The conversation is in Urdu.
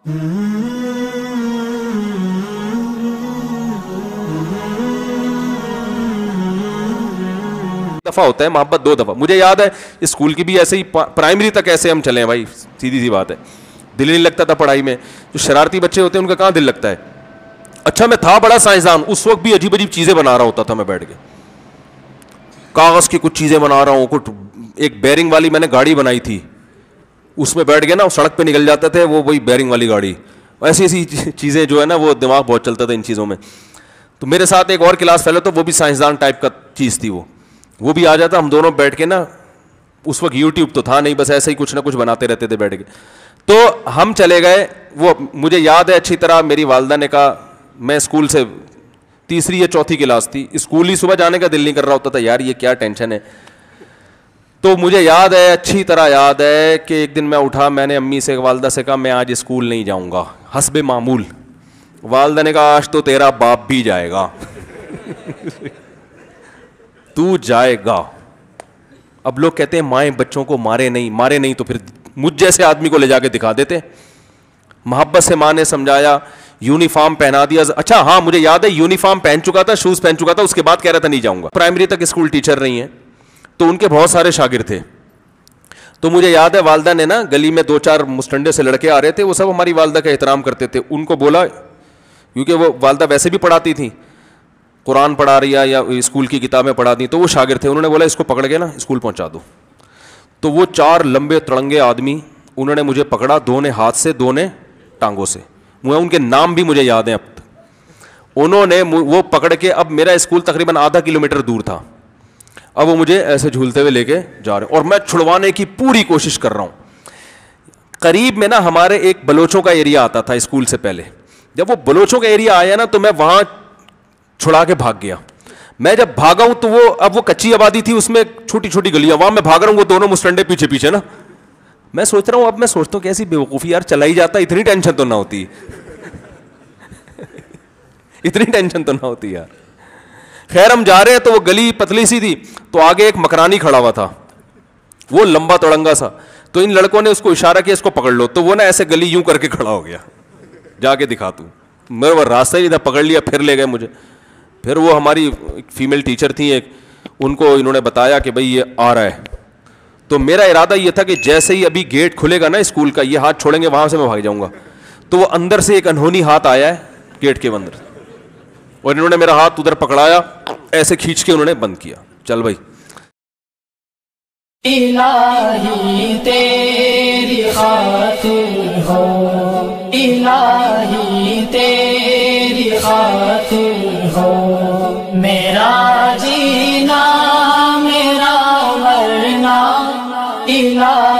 دفعہ ہوتا ہے محبت 2 دفعہ. مجھے یاد ہے اسکول کی بھی ایسے ہی, پرائمری تک ایسے ہم چلے ہیں بھائی, سیدھی سی بات ہے, دل نہیں لگتا تھا پڑھائی میں. جو شرارتی بچے ہوتے ہیں ان کا کہاں دل لگتا ہے. اچھا میں تھا بڑا سائنسدان, اس وقت بھی عجیب عجیب چیزیں بنا رہا ہوتا تھا میں بیٹھ کے, کاغذ کی کچھ چیزیں بنا رہا ہوں. کچھ ایک بیرنگ والی میں نے گاڑی بنائی تھی, اس میں بیٹھ کے نا سڑک پہ نکل جاتے تھے وہ, وہی بیرنگ والی گاڑی. ایسی ایسی چیزیں جو ہے نا, وہ دماغ بہت چلتا تھا ان چیزوں میں. تو میرے ساتھ ایک اور کلاس فیلو, تو وہ بھی سائنسدان ٹائپ کا چیز تھی, وہ بھی آ جاتا. ہم دونوں بیٹھ کے نا, اس وقت یوٹیوب تو تھا نہیں, بس ایسے ہی کچھ نہ کچھ بناتے رہتے تھے بیٹھ کے. تو ہم چلے گئے. وہ مجھے یاد ہے اچھی طرح, میری والدہ نے کہا, میں اسکول سے 3 یا 4 کلاس تھی, اسکول ہی صبح جانے کا دل نہیں کر رہا ہوتا تھا, یار یہ کیا ٹینشن ہے. تو مجھے یاد ہے, اچھی طرح یاد ہے کہ ایک دن میں اٹھا, میں نے امی سے, والدہ سے کہا میں آج اسکول نہیں جاؤں گا. حسب معمول والدہ نے کہا آج تو تیرا باپ بھی جائے گا. تو جائے گا. اب لوگ کہتے ہیں مائیں بچوں کو مارے نہیں تو پھر مجھ جیسے آدمی کو لے جا کے دکھا دیتے. محبت سے ماں نے سمجھایا, یونیفارم پہنا دیا. اچھا ہاں مجھے یاد ہے یونیفارم پہن چکا تھا, شوز پہن چکا تھا, اس کے بعد کہہ رہا تھا نہیں جاؤں گا. پرائمری تک اسکول ٹیچر رہی ہیں, تو ان کے بہت سارے شاگرد تھے. تو مجھے یاد ہے والدہ نے نا, گلی میں 2-4 مسٹنڈے سے لڑکے آ رہے تھے, وہ سب ہماری والدہ کا احترام کرتے تھے. ان کو بولا, کیونکہ وہ والدہ ویسے بھی پڑھاتی تھیں, قرآن پڑھا رہی ہے یا اسکول کی کتابیں پڑھا دی, تو وہ شاگرد تھے. انہوں نے بولا اس کو پکڑ کے نا اسکول پہنچا دو. تو وہ 4 لمبے تڑنگے آدمی, انہوں نے مجھے پکڑا, 2 نے ہاتھ سے 2 نے ٹانگوں سے. ان کے نام بھی مجھے یاد ہیں اب تک. انہوں نے وہ پکڑ کے, اب میرا اسکول تقریباً آدھا کلومیٹر دور تھا, اب وہ مجھے ایسے جھولتے ہوئے لے کے جا رہے ہیں, اور میں چھڑوانے کی پوری کوشش کر رہا ہوں. قریب میں نا ہمارے ایک بلوچوں کا ایریا آتا تھا اسکول سے پہلے. جب وہ بلوچوں کا ایریا آیا نا, تو میں وہاں چھڑا کے بھاگ گیا. میں جب بھاگا ہوں تو وہ, اب وہ کچی آبادی تھی, اس میں چھوٹی چھوٹی گلیاں, وہاں میں بھاگ رہا ہوں, وہ دونوں مسٹنڈے پیچھے پیچھے نا. میں سوچ رہا ہوں, اب میں سوچتا ہوں کیسی بیوقوفی یار, چلا ہی جاتا, اتنی ٹینشن تو نہ ہوتی. اتنی ٹینشن تو نہ ہوتی یار. خیر ہم جا رہے ہیں, تو وہ گلی پتلی سی تھی, تو آگے ایک مکرانی کھڑا ہوا تھا, وہ لمبا تڑنگا سا. تو ان لڑکوں نے اس کو اشارہ کیا اس کو پکڑ لو. تو وہ نا ایسے گلی یوں کر کے کھڑا ہو گیا, جا کے دکھا تو. میرے وہ راستہ ہی ادھر پکڑ لیا, پھر لے گئے مجھے. پھر وہ ہماری فیمیل ٹیچر تھیں ایک, ان کو انہوں نے بتایا کہ بھئی یہ آ رہا ہے. تو میرا ارادہ یہ تھا کہ جیسے ہی ابھی گیٹ کھلے گا نا اسکول کا, یہ ہاتھ چھوڑیں گے وہاں سے میں بھاگ جاؤں گا. تو وہ اندر سے ایک انہونی ہاتھ آیا ہے گیٹ کے اندر, اور انہوں نے میرا ہاتھ ادھر پکڑایا, ایسے کھینچ کے انہوں نے بند کیا. چل بھائی. الہی تیری خاطر ہو, الہی تیری خاطر ہو, میرا جینا میرا مرنا الہی